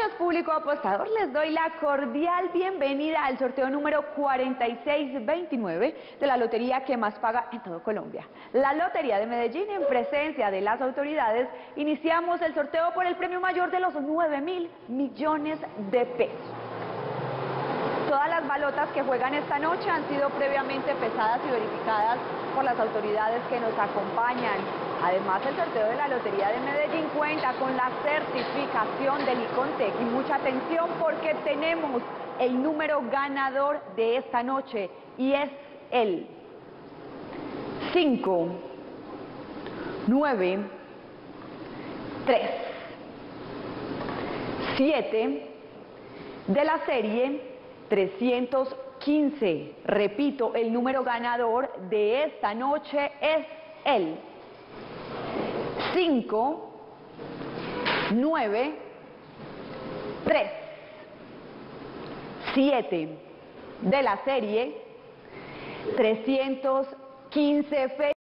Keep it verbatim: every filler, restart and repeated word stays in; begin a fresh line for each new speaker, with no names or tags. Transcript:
días, público apostador. Les doy la cordial bienvenida al sorteo número cuarenta y seis veintinueve de la lotería que más paga en todo Colombia. La Lotería de Medellín, en presencia de las autoridades, iniciamos el sorteo por el premio mayor de los nueve mil millones de pesos. Todas las balotas que juegan esta noche han sido previamente pesadas y verificadas por las autoridades que nos acompañan. Además, el sorteo de la Lotería de Medellín cuenta con la certificación del ICONTEC. Y mucha atención porque tenemos el número ganador de esta noche y es el cinco nueve tres siete de la serie trescientos quince. Repito, el número ganador de esta noche es el cinco nueve tres siete de la serie trescientos quince.